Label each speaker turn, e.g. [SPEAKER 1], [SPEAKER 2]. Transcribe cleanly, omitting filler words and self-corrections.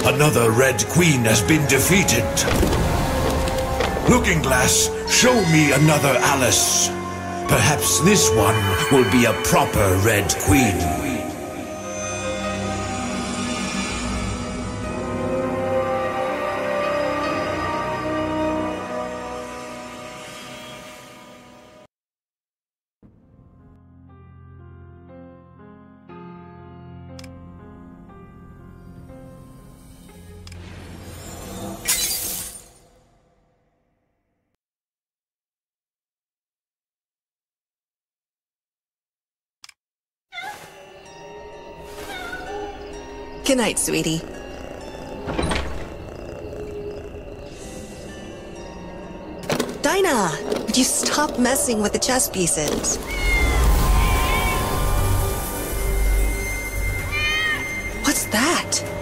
[SPEAKER 1] Another Red Queen has been defeated. Looking Glass, show me another Alice. Perhaps this one will be a proper Red Queen.
[SPEAKER 2] Good night, sweetie. Dinah, would you stop messing with the chess pieces? What's that?